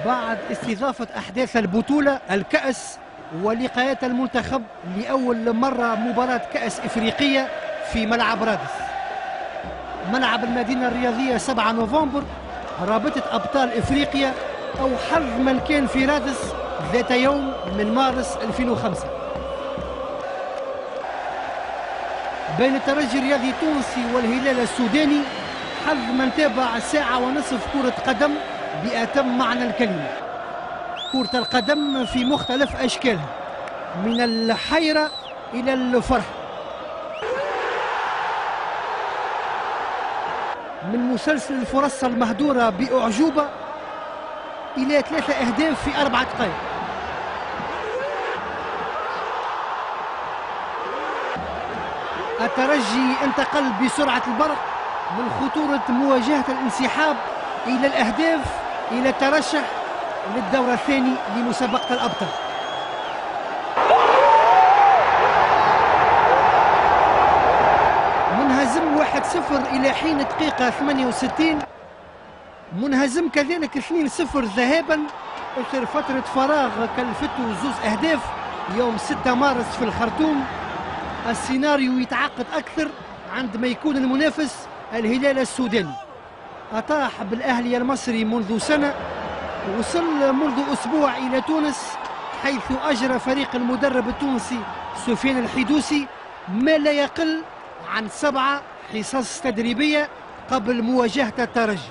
بعد استضافة أحداث البطولة الكأس ولقاءات المنتخب لأول مرة مباراة كأس إفريقية في ملعب رادس، ملعب المدينة الرياضية 7 نوفمبر، رابطة أبطال إفريقيا أو حظ من كان في رادس ذات يوم من مارس 2005. بين الترجي الرياضي التونسي والهلال السوداني حظ من تابع ساعة ونصف كرة قدم بأتم معنى الكلمة. كرة القدم في مختلف أشكالها من الحيرة إلى الفرح، من مسلسل الفرص المهدورة بأعجوبة إلى 3 أهداف في 4 دقائق. الترجي انتقل بسرعة البرق من خطورة مواجهة الانسحاب إلى الأهداف إلى الترشح للدور الثاني لمسابقة الأبطال. منهزم 1-0 إلى حين دقيقة 68، منهزم كذلك 2-0 ذهابا إثر فترة فراغ كلفته 2 أهداف يوم 6 مارس في الخرطوم. السيناريو يتعقد أكثر عندما يكون المنافس الهلال السوداني. أطاح بالأهلي المصري منذ سنة، وصل منذ أسبوع إلى تونس حيث أجرى فريق المدرب التونسي سفيان الحدوسي ما لا يقل عن 7 حصص تدريبية قبل مواجهة الترجي.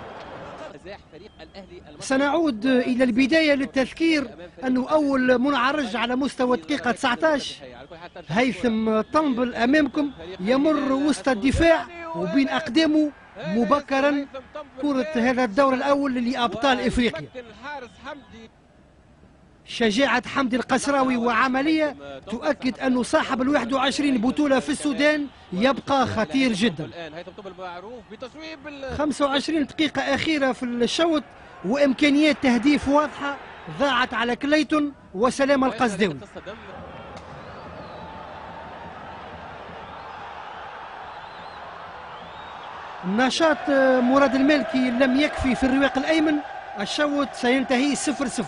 سنعود إلى البداية للتذكير أنه أول منعرج على مستوى دقيقة 19 هيثم طنبل أمامكم يمر وسط الدفاع وبين أقدامه مبكرا كرة هذا الدور الأول لأبطال إفريقيا. شجاعة حمدي القسراوي وعملية تؤكد أنه صاحب 21 بطولة في السودان يبقى خطير جدا. 25 دقيقة أخيرة في الشوط وإمكانيات تهديف واضحة ضاعت على كليتون وسلام القصداوي. نشاط مراد المالكي لم يكفي في الرواق الأيمن، الشوط سينتهي 0-0.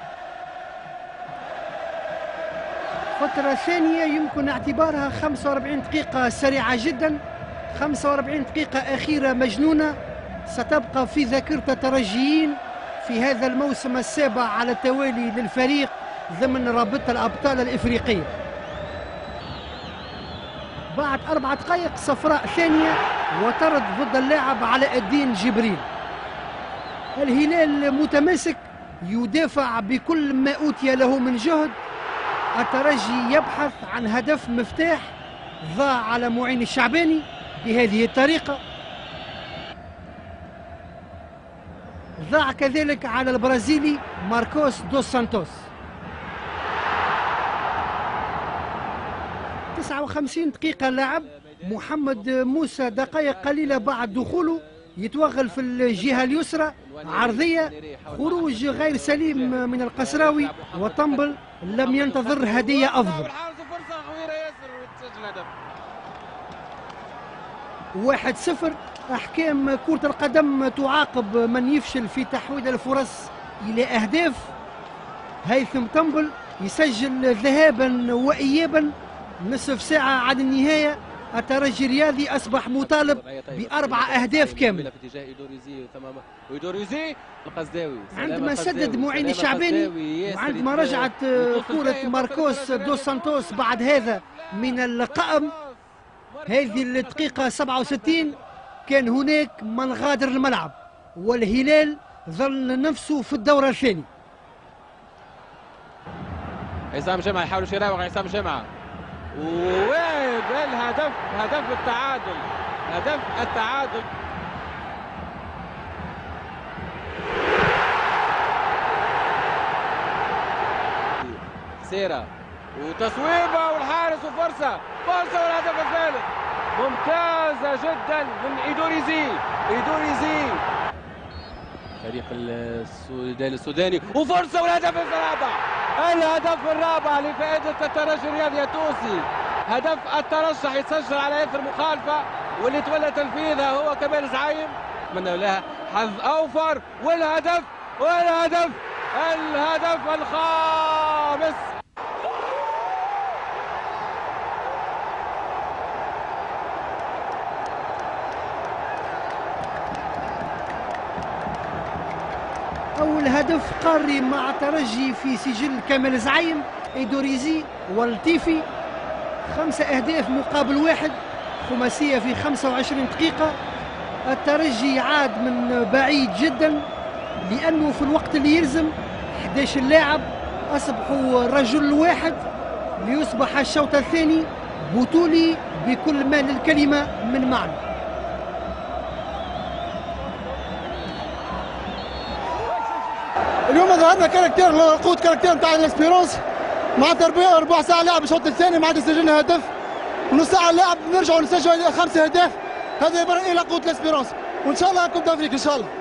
فترة ثانية يمكن اعتبارها 45 دقيقة سريعة جدا، 45 دقيقة أخيرة مجنونة ستبقى في ذاكرة الترجيين في هذا الموسم السابع على التوالي للفريق ضمن رابطة الأبطال الإفريقية. بعد 4 دقائق صفراء ثانية وطرد ضد اللاعب علاء الدين جبريل. الهلال متماسك يدافع بكل ما أوتي له من جهد. الترجي يبحث عن هدف مفتاح ضاع على معين الشعباني بهذه الطريقة، ضاع كذلك على البرازيلي ماركوس دوس سانتوس. 59 دقيقة لعب. محمد موسى دقائق قليلة بعد دخوله يتوغل في الجهة اليسرى، عرضية، خروج غير سليم من القسراوي وطنبل لم ينتظر هدية أفضل. 1-0. أحكام كرة القدم تعاقب من يفشل في تحويل الفرص إلى أهداف. هيثم طنبل يسجل ذهابا وإيابا نصف ساعة عن النهاية. الترجي الرياضي أصبح مطالب ب4 أهداف كاملة. عندما سدد معين الشعباني وعندما رجعت كرة ماركوس دوس سانتوس بعد هذا من القائم هذه الدقيقة 67 كان هناك من غادر الملعب والهلال ظل نفسه في الدورة الثاني. عصام جمعة يحاول يراوغ عصام جمعة والهدف، هدف التعادل، هدف التعادل. سيرة وتصويبة والحارس وفرصة، فرصة والهدف الثالث ممتازة جدا من إيدوريزي. فريق السوداني وفرصة والهدف الرابع، الهدف الرابع لفائدة الترجي الرياضي التونسي. هدف الترشح يتسجل على اثر مخالفة واللي تولى تنفيذها هو كمال زعيم. اتمنى لها حظ اوفر والهدف الهدف الخامس. أول هدف قاري مع ترجي في سجل كمال زعيم، إيدوريزي والتيفي، 5 أهداف مقابل 1، خماسية في 25 دقيقة. الترجي عاد من بعيد جدا، لأنه في الوقت اللي يلزم 11 لاعب أصبحوا رجل واحد، ليصبح الشوط الثاني بطولي بكل ما للكلمة من معنى. اليوم ظهرنا كاركتير قوة كاركتير نتاع الاسبيرونس مع تربية ربع ساعة لعب الشوط الثاني ما عاد سجلنا هدف، ونص ساعة لعب نرجعوا نسجلوا 5 أهداف. هذا يبرر إلى قوة الاسبيرونس، وإن شاء الله كوب أفريقيا إن شاء الله.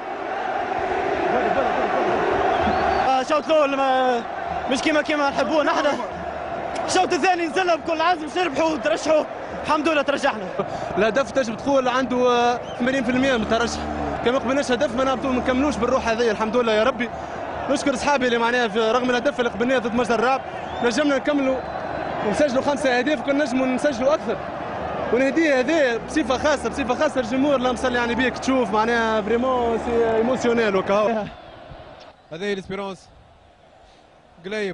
الشوط الأول مش كيما نحبوه نحن. الشوط الثاني نزلنا بكل عزم، نربحوا وترشحوا، الحمد لله ترجحنا. الهدف تجب تقول عنده 80% من الترشح، كما قبلناش هدف ما نكملوش بالروح هذه. الحمد لله يا ربي، نشكر اصحابي اللي معناها رغم الهدف اللي قبلناه ضد مجد الرعب نجمنا نكملوا ونسجلوا 5 أهداف، كنا نجموا نسجلوا اكثر. ونهديه هذه بصفه خاصه الجمهور، اللهم صل على نبيك، تشوف معناها فريمون سي ايموسيونيل وكا. هذه الاسبيرونس قليب،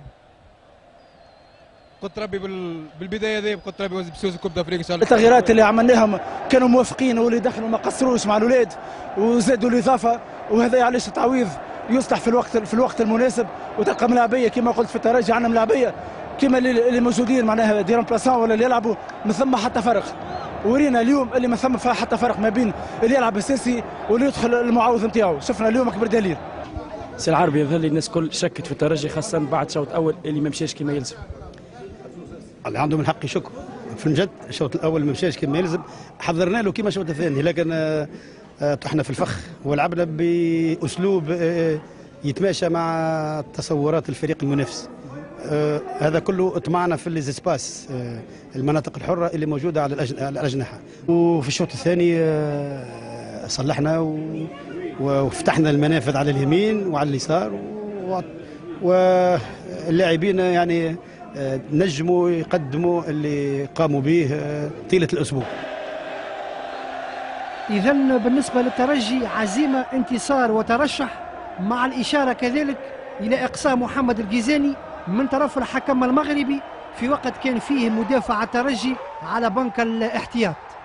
قلت ربي بالبدايه هذه قلت ربي بسوس كوب افريقيا ان شاء الله. التغييرات اللي عملناهم كانوا موافقين، واللي دخلوا ما قصروش مع الاولاد وزادوا الاضافه، وهذا علاش التعويض يصلح في الوقت المناسب. وتلقى ملاعبيه كما قلت في الترجي، عندنا ملاعبيه كما اللي موجودين معناها دي رامبلاسون ولا اللي يلعبوا ما ثم حتى فرق. ورينا اليوم اللي ما ثم حتى فرق ما بين اللي يلعب اساسي واللي يدخل المعوض نتاعو. شفنا اليوم اكبر دليل. سي العربي يظل الناس كل شكت في الترجي، خاصه بعد شوط اول اللي ما مشاش كما يلزم. اللي عندهم الحق يشكوا في الجد، الشوط الاول ما مشاش كما يلزم، حضرنا له كما الشوط الثاني، لكن طحنا في الفخ ولعبنا باسلوب يتماشى مع تصورات الفريق المنافس. هذا كله اطمعنا في الاسباس، المناطق الحره اللي موجوده على الاجنحه. وفي الشوط الثاني صلحنا وفتحنا المنافذ على اليمين وعلى اليسار، واللاعبين يعني نجموا يقدموا اللي قاموا به طيله الاسبوع. إذا بالنسبة للترجي عزيمة، انتصار وترشح، مع الإشارة كذلك إلى إقصاء محمد الجيزاني من طرف الحكم المغربي في وقت كان فيه مدافع الترجي على بنك الاحتياط.